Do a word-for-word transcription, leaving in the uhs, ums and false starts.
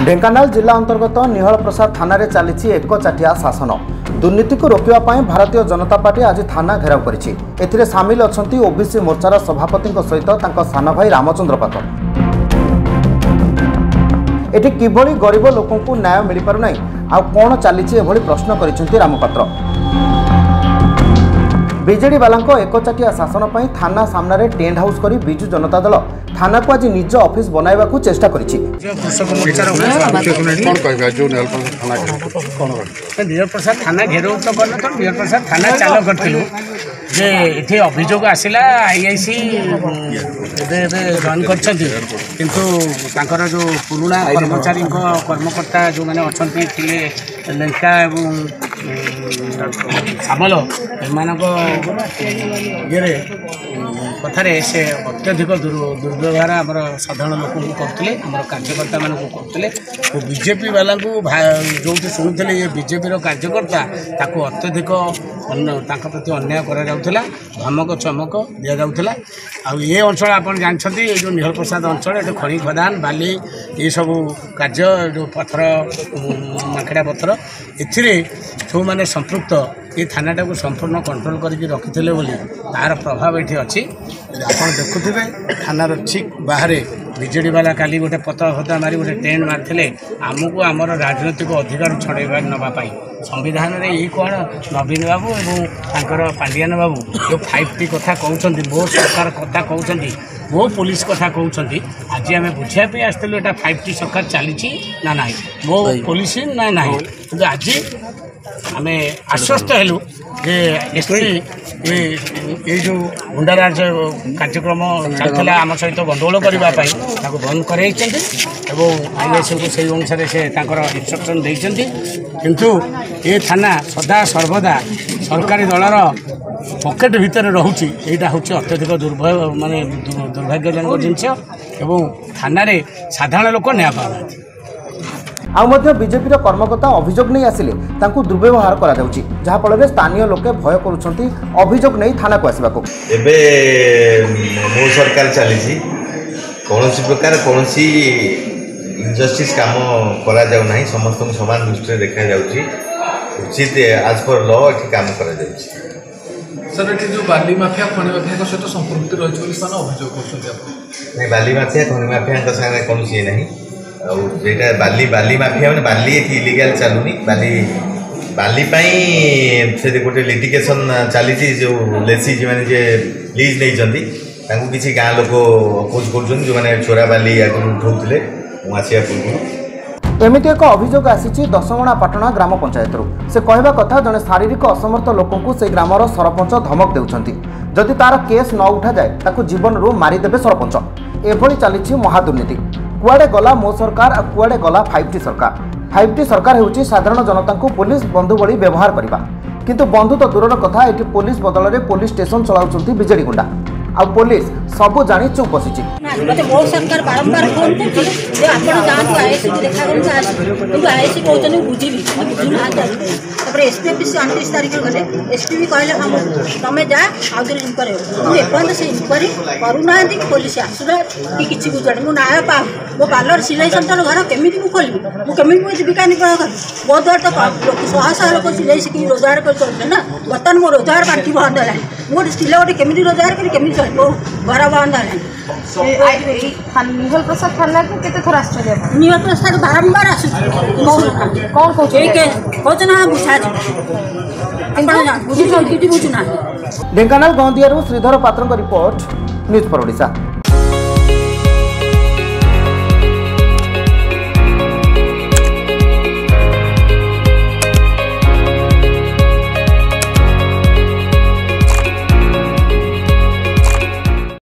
ढेंकानाल जिला अंतर्गत निहल प्रसाद थाना रे चली एक चाटिया शासन। दुर्नीति को रोकने भारतीय जनता पार्टी आज थाना घेराव कर सामिल अच्छा ओबीसी मोर्चार सभापति सहित सान भाई रामचंद्र पात्र। एटी किभली गरीब लोकों को न्याय मिल पारना आ कौन चली प्रश्न कर रामपात्र। बीजेडी वाला एक चाटिया शासन पर थाना सामने टेंट हाउस कर विजु जनता दल थाना को आज निज ऑफिस बनवाइबा को चेष्टा करिछि। निहल प्रसाद थाना घेराव तो करन तो निहल प्रसाद थाना चालू करथिलु जे इथे अभियोग आसिला आईआईसी जॉइन करछथि किंतु तांकर जो पुराना कर्मचारी कर्मकर्ता जो माने अछंती थिले लंका एवं सामल एमानक ये कथार से अत्यधिक दुर्व्यवहार आम साधारण लोक करते आम कार्यकर्ता मान करते बीजेपी वाला जो शुणुले ये बीजेपी कार्यकर्ता ताको अत्यधिक प्रति अन्याय करा धमक चमक दि जाऊला। ये अंचल आप जानते ये जो निहल प्रसाद अंचल ये खनि खदान बाली ये सब कार्य जो पथर माखड़ा पथर ए जो मैंने संपृक्त ये थाना को संपूर्ण कंट्रोल करके रखी तार प्रभाव ये अच्छी। आप देखुवे थानार ठीक बाहर बीजेडी वाला काली गोटे पता फता मारी गोटे टेंट मारते आमको आमर राजनैतिक अधिकार छड़ाइबा नापी संविधान में ये कौन नवीन बाबू और पांडियान बाबू जो फाइव टी कथा कहते मो सरकार कथा कहते मो पुलिस कथा कहते आज आम बुझापी आसलु एटा फाइव टी सरकार चली ना ना मो पुलिस ना ना कि आज आम आश्वस्त हेलु जे एसपी ये जो गुंडाराज कार्यक्रम चलता आम सहित गंडगोल करने बंद कर आईएएस को से अनुसार से इंस्ट्रक्शन देते किंतु ये थाना सदा सर्वदा सरकारी दलर पकेट भितर रोचे यहाँ हूँ अत्यधिक दुर्भाग्य माने दुर्भाग्यजनक जिनस एवं थाना साधारण लोक न्याय पाना आउ बीजेपी कर्मकर्ता अभियोग नहीं आसिले तांकु दुर्व्यवहार करा जाउची जहा फल स्थानीय लोके भय करुछंती अभियोग नहीं थाना को आसबाको। एबे मो सरकार चली कौन प्रकार कौन इनजस्टिस काम करा जाउ नहीं समस्त समान दृष्टि देखा जाउची उचित आज पर लॉ एठी काम करा जाउची। सर एठी जो बाली माफिया खनि माफिया को सहित संपृक्ति रहिछ बोली सान अभियोग करछथि आपण नहीं बाली माफिया खनि माफिया का संगे कौन सी नहीं जेटा बाली बाली माफिया मैंने बाली इलिगाल चलुनी बाली बाली से गोटे लिटिगेशन चली जो लेसी जो मैंने लीज नहीं किसी गाँ लोक अपोज कर जो मैंने चोरा बाली आगे उठाऊले आसिया पूर्व एमिति एक अभियोग आसी दशमणा पाटणा ग्राम पंचायत से कहवा कथा जड़े शारीरिक असमर्थ लोक से ग्रामर सरपंच धमक देउछंती जदि तार केस न उठा जाए ताकू जीवन रू मारिदेवे सरपंच। एभली चली महादुर्नीति कुआडे गला मो सरकार और कुआडे गला फाइव टी सरकार। फाइव टी सरकार होउची साधारण जनता को पुलिस बंधु भली व्यवहार करबा किंतु बंधु तो दूरर कथा एटी पुलिस बदल में पुलिस स्टेशन चलाउछंती बीजेडी गुंडा आ पुलिस सब जानी चुप बसिची। मते मो सरकार बारंबार फोन करथि जे आपण जान आईसी देखा करन आसी तू आईसी कहतनी बुझिली बुझुन हाथ तापर एसपी ऑफिस उनतीस तारिख गले एसपी भी कहले हम तमे जा आउदर इंक्वायरी हो तू एपन से इंक्वायरी करूना दी पुलिस आसुला कि किछि बुझाड मु नाय पा मो पार्लर सिलाई सेंटर घर केमिति मु खोलि मु केमिति मु जीविका निर्वाह कर बहुत दर तक लोक सहासा लोक सिलाई सिकी रोजगार कर चलते ना बतन मो रोजगार बांटी बंद है मो सिलाई गोटे केमिति रोजगार कर केमिति चलबो घर बंद है। निहल प्रसाद थाना को केते थोर आश्चर्य निहल प्रसाद बारंबार आसु कौन कौन कहते ना बुझा बुझी बुझुना। ढेंकानाल गंदियारू श्रीधर पात्र रिपोर्ट न्यूज़ फॉर ओडिशा।